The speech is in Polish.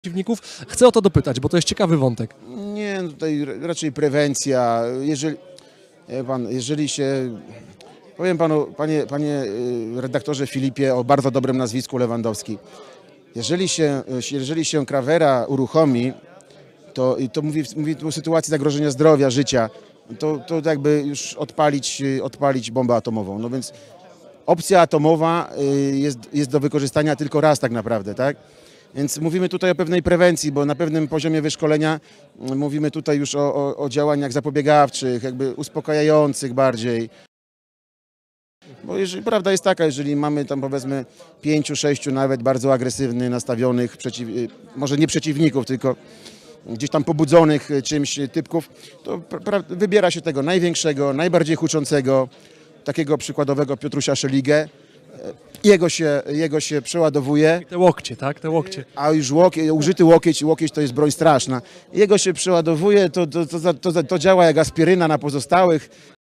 przeciwników. Chcę o to dopytać, bo to jest ciekawy wątek. Nie, no tutaj raczej prewencja. Jeżeli się... Powiem panu, panie redaktorze Filipie, o bardzo dobrym nazwisku Lewandowski. Jeżeli się Krawera uruchomi, to mówi o sytuacji zagrożenia zdrowia, życia, to jakby już odpalić bombę atomową. No więc opcja atomowa jest do wykorzystania tylko raz tak naprawdę, tak? Więc mówimy tutaj o pewnej prewencji, bo na pewnym poziomie wyszkolenia mówimy tutaj już o działaniach zapobiegawczych, jakby uspokajających bardziej. Bo prawda jest taka, jeżeli mamy tam powiedzmy 5, 6 nawet bardzo agresywnych, nastawionych, może nie przeciwników, tylko gdzieś tam pobudzonych czymś typków, to wybiera się tego największego, najbardziej huczącego, takiego przykładowego Piotrusia Szeligę. Jego się przeładowuje. Te łokcie, tak? Te łokcie. A już użyty łokieć to jest broń straszna. Jego się przeładowuje, to działa jak aspiryna na pozostałych.